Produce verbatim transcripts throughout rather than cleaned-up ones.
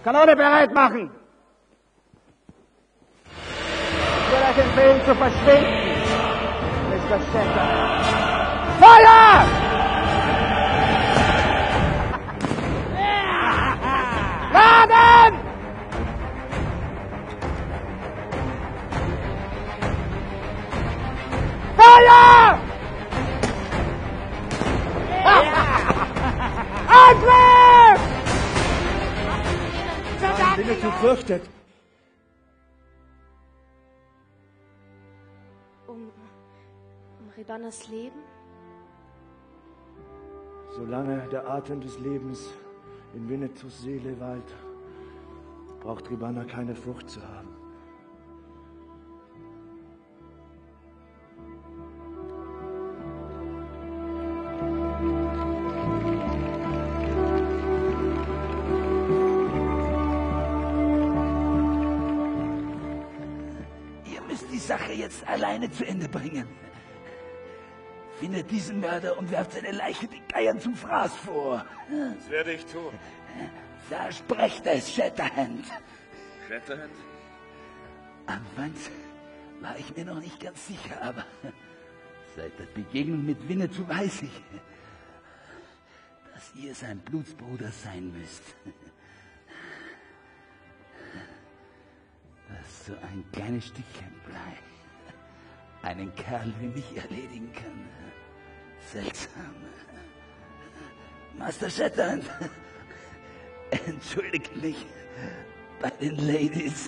Kanone bereit machen! Ich will euch empfehlen zu verschwinden, Mister Shatterhand. Feuer! Laden! Feuer! Angriff! Winnetou fürchtet. Um, um Ribannas Leben? Solange der Atem des Lebens in Winnetous Seele weilt, braucht Ribanna keine Furcht zu haben. Sache jetzt alleine zu Ende bringen. Findet diesen Mörder und werft seine Leiche den Geiern zum Fraß vor. Das werde ich tun. Versprecht es, Shatterhand. Shatterhand? Anfangs war ich mir noch nicht ganz sicher, aber seit der Begegnung mit Winnetou weiß ich, dass ihr sein Blutsbruder sein müsst. Dass so ein kleines Stückchen Blei einen Kerl wie mich erledigen kann. Seltsam. Master Shatterhand, entschuldigt mich bei den Ladies.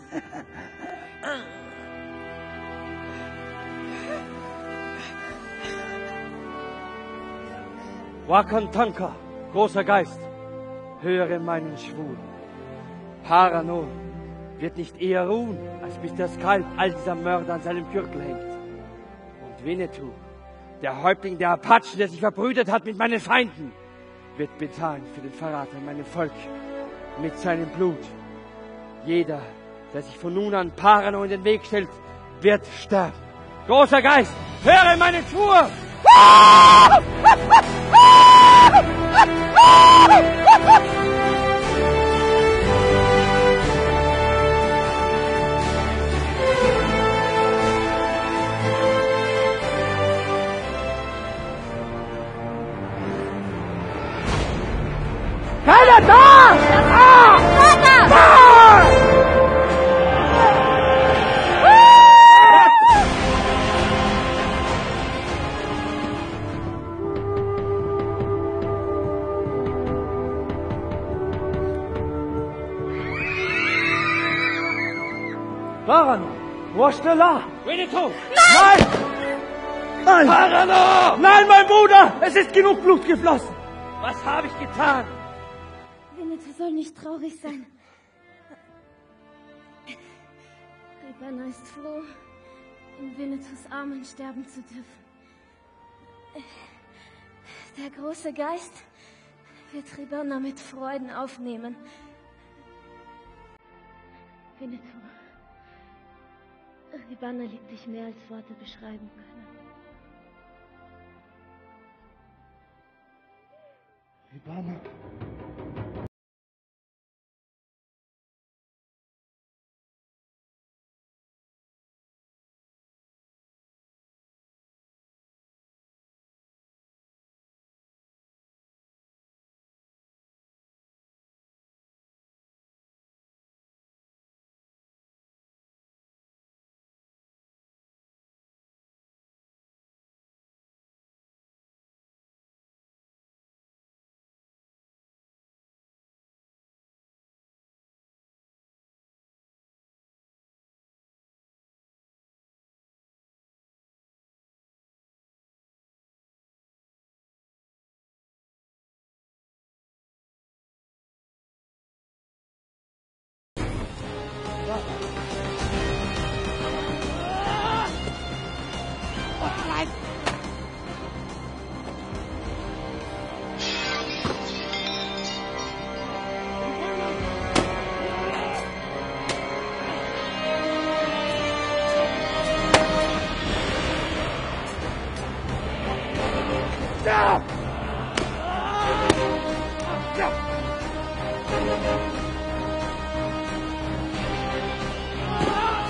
Wakantanka, großer Geist, höre meinen Schwur. Paranor wird nicht eher ruhen, als bis der Skalp all dieser Mörder an seinem Gürtel hängt. Und Winnetou, der Häuptling der Apachen, der sich verbrüdert hat mit meinen Feinden, wird bezahlen für den Verrat an meinem Volk mit seinem Blut. Jeder, der sich von nun an Paranor in den Weg stellt, wird sterben. Großer Geist, höre meinen Schwur! Keiner da! Ah! Ah! Paranor, wo ist der La? Winnetou! Nein! Nein! Paranor! Nein, mein Bruder! Es ist genug Blut geflossen! Was habe ich getan? Winnetou soll nicht traurig sein. Ribanna ist froh, in Winnetous Armen sterben zu dürfen. Der große Geist wird Ribanna mit Freuden aufnehmen. Winnetou, Ribanna liebt dich mehr, als Worte beschreiben können. Ribanna.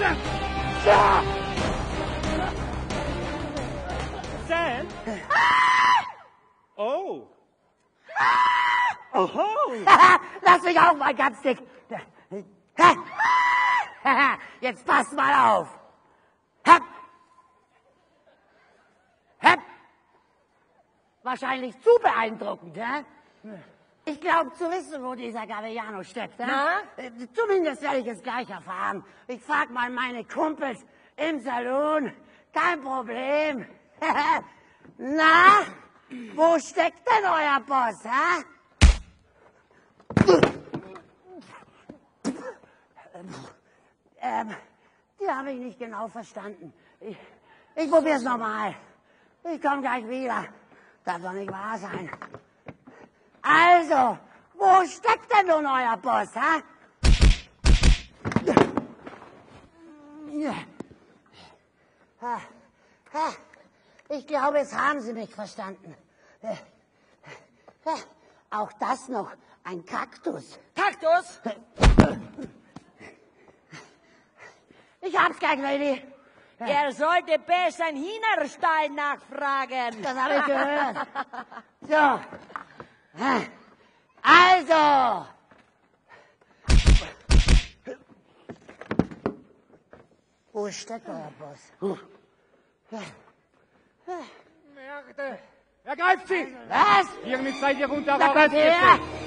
Sam? Oh. Oho. Lass mich auch mal ganz dick. Jetzt pass mal auf. Hep. Hep. Wahrscheinlich zu beeindruckend, hä? Ich glaube zu wissen, wo dieser Gaviano steckt, hä? Na? Zumindest werde ich es gleich erfahren. Ich frag mal meine Kumpels im Salon. Kein Problem. Na? Wo steckt denn euer Boss, hä? Ähm, die habe ich nicht genau verstanden. Ich, ich probier's nochmal. Ich komme gleich wieder. Darf doch nicht wahr sein. Also, wo steckt denn nun euer Boss, hä? Ich glaube, jetzt haben Sie mich verstanden. Auch das noch, ein Kaktus. Kaktus? Ich hab's gleich, Lady. Er sollte besser einen Hühnerstall nachfragen. Das habe ich gehört. So. Also. Wo steckt euer Boss? Merde. Ergreift sie! Was? Hiermit seid ihr unter Da kommt her!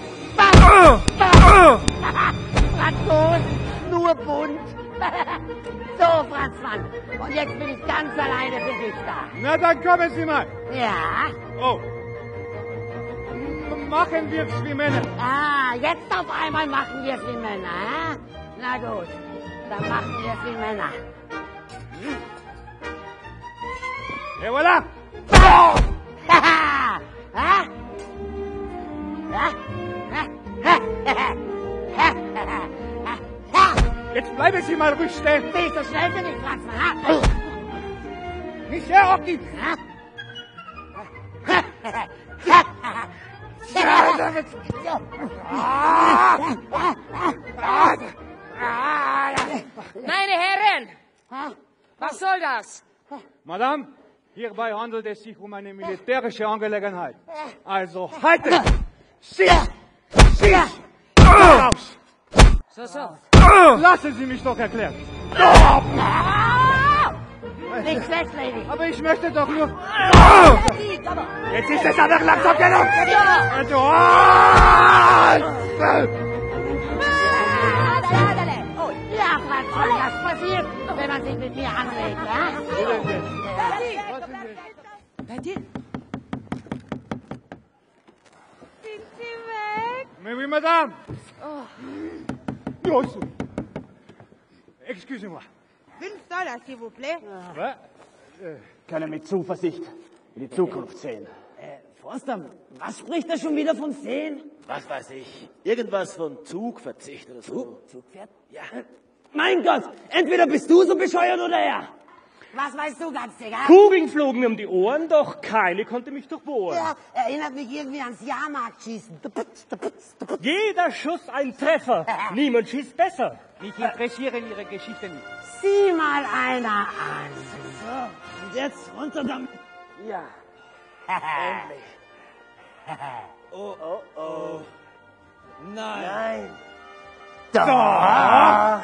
Arrest. Franzos, nur bunt. So, Franzmann. Und jetzt bin ich ganz alleine für dich da. Na, dann kommen Sie mal. Ja? Oh. M- Machen wir's wie Männer. Ah, jetzt auf einmal machen wir es wie Männer, hä? Na gut, dann machen wir es wie Männer. Et voilà! Haha! Hä? Jetzt bleiben Sie mal ruhig stehen. Nicht so schnell für dich, Franzmann, ha? Nicht herrocken. Meine Herren, was soll das? Madame, hierbei handelt es sich um eine militärische Angelegenheit. Also halten! Sie! Sie! Raus! So, so. Lassen Sie mich doch erklären. Nicht schlecht, Lady. Aber ich möchte doch nur... Liegt, aber... Jetzt ist es aber langsam genug! Also, Oh, ja, Franzmann, was passiert, wenn man sich mit mir anlegt, ja? Betty? Sind Sie weg? Mais oui, madame. Oh. Excusez-moi. Fünf Dollar, s'il vous plaît. Ouais. Kann mit Zuversicht in die Zukunft sehen. Äh, Forster, was spricht er schon wieder von Sehen? Was weiß ich. Irgendwas von Zugverzicht oder so. Zug, Zugpferd? Ja. Mein Gott, entweder bist du so bescheuert oder er. Was weißt du ganz sicher? Kugeln flogen mir um die Ohren, doch keine konnte mich durchbohren. Ja, erinnert mich irgendwie ans Jahrmarktschießen. Jeder Schuss ein Treffer. Niemand schießt besser. Mich interessieren Ihre Geschichten nicht. Sieh mal einer an. So, und jetzt runter damit. Ja. Endlich. Oh, oh, oh. Nein. Nein. Doch.